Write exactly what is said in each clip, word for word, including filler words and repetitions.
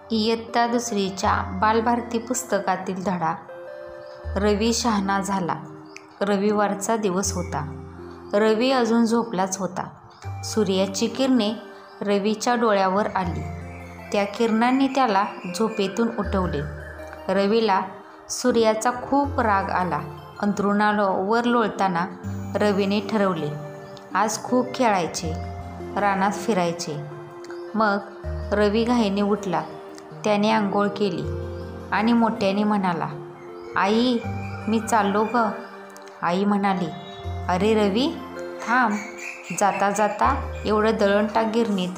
इयत्ता दुसरीच्या बालभारती पुस्तकातील धडा. रवी शहाणा झाला. रविवारचा दिवस होता. रवी अजून झोपलाच होता. सूर्याची किरणे रवीच्या डोळ्यावर आली. त्या किरणांनी त्याला झोपेतून उठवले. रवीला सूर्याचा खूप राग आला. अंथरुणावर लोळताना रवीने ठरवले, आज खूप खेळायचे, रानात फिरायचे. मग रवी घाईने उठला. त्याने आंघोळ केली आणि मोठ्याने म्हणाला, आई मी चाललो ग. आई म्हणाली, अरे रवी थांब, जाता जाता एवढं दळण टाक गिरणीत.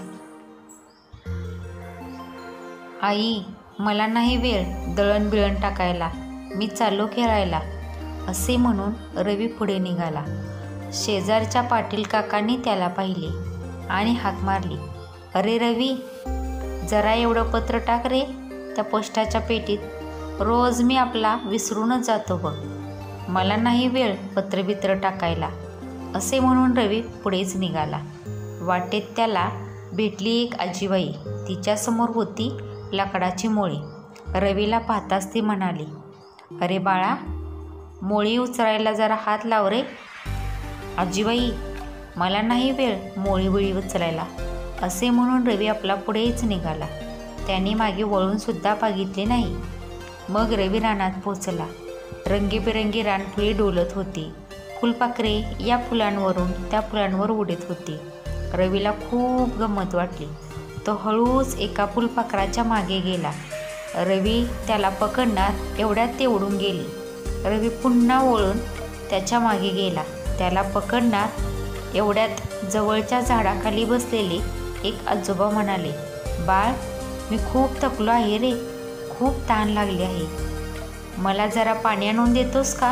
आई मला नाही वेळ दळण बिळण टाकायला, मी चाललो खेळायला, असे म्हणून रवी पुढे निघाला. शेजारच्या पाटील काकांनी त्याला पाहिले आणि हाक मारली, अरे रवी जरा एवढं पत्र टाक रे त्या पोस्टाच्या पेटीत. रोज मी आपला विसरूनच जातो बघ, मला नाही वेळ पत्रबित्र टाकायला, असे म्हणून रवी पुढेच निघाला. वाटेत त्याला भेटली एक आजीबाई. तिच्यासमोर होती लाकडाची मोळी. रवीला पाहताच ती म्हणाली, अरे बाळा मोळी उचलायला जरा हात लाव रे. आजीबाई मला नाही वेळ मोळी बिळी उचलायला, असे म्हणून रवी आपला पुढेच निघाला. त्याने मागे वळूनसुद्धा बघितले नाही. मग रवी रानात पोचला. रंगीबेरंगी रानफुले डोलत होती. फुलपाखरे या फुलांवरून त्या फुलांवर उडत होती. रवीला खूप गंमत वाटली. तो हळूच एका फुलपाखराच्या मागे गेला. रवी त्याला पकडणार एवढ्यात ते उडून गेले. रवी पुन्हा वळून त्याच्या मागे गेला. त्याला पकडणार एवढ्यात जवळच्या झाडाखाली बसलेले एक आजोबा म्हणाले, बाळ मी खूप थकलो आहे रे, खूप तहान लागली आहे, मला जरा पाणी आणून देतोस का.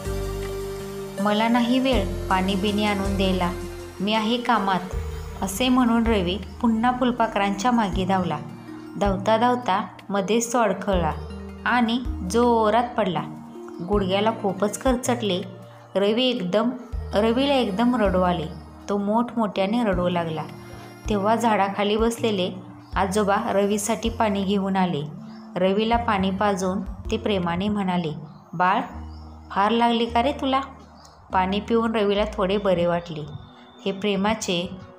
मला नाही वेळ पाणी बिणी आणून द्यायला, मी आहे कामात, असे म्हणून रवी पुन्हा फुलपाखरांच्या मागे धावला. धावता धावता मध्येच तो अडखळला आणि जोरात पडला. गुडघ्याला खूपच खरचटले. रवी एकदम रवीला एकदम रडू आले. तो मोठमोठ्याने रडू लागला. तेव्हा झाडाखाली बसलेले आजोबा रवीसाठी पाणी घेऊन आले. रवीला पाणी पाजून ते प्रेमाने म्हणाले, बाळ फार लागली का रे तुला. पाणी पिऊन रवीला थोडे बरे वाटले. हे प्रेमाचे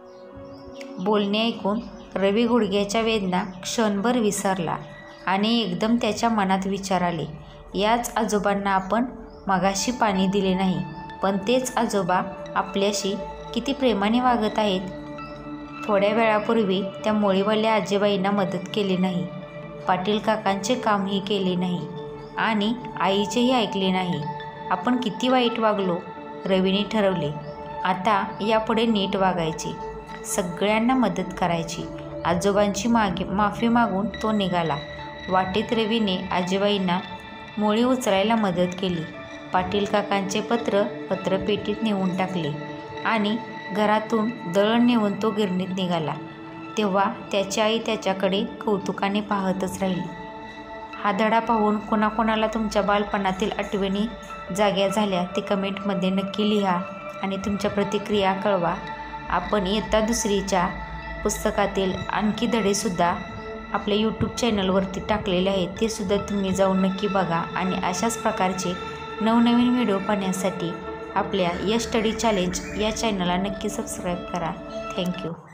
बोलणे ऐकून रवी गुडघ्याच्या वेदना क्षणभर विसरला आणि एकदम त्याच्या मनात विचार आले, याच आजोबांना आपण मगाशी पाणी दिले नाही, पण तेच आजोबा आपल्याशी किती प्रेमाने वागत आहेत. थोड्या वेळापूर्वी त्या मोळीवाल्या आजीबाईंना मदत केली नाही, पाटील काकांचे कामही केले नाही आणि आईचेही ऐकले नाही. आपण किती वाईट वागलो. रवीने ठरवले, आता यापुढे नीट वागायचे, सगळ्यांना मदत करायची. आजोबांची मागे माफी मागून तो निघाला. वाटेत रवीने आजीबाईंना मोळी उचलायला मदत केली. पाटील काकांचे पत्र पत्रपेटीत नेऊन टाकले आणि घरातून दळण नेऊन तो गिरणीत निघाला. तेव्हा त्याची आई त्याच्याकडे कौतुकाने पाहतच राहिली. हा धडा पाहून कोणाकोणाला तुमच्या बालपणातील आठवणी जाग्या झाल्या ते कमेंटमध्ये नक्की लिहा आणि तुमच्या प्रतिक्रिया कळवा. आपण इयत्ता दुसरीच्या पुस्तकातील आणखी धडेसुद्धा आपल्या यूट्यूब चॅनलवरती टाकलेले आहेत, ते सुद्धा तुम्ही जाऊन नक्की बघा. आणि अशाच प्रकारचे नवनवीन व्हिडिओ पाहण्यासाठी आपल्या या स्टडी चॅलेंज या चॅनलला नक्की सबस्क्राईब करा. थँक्यू.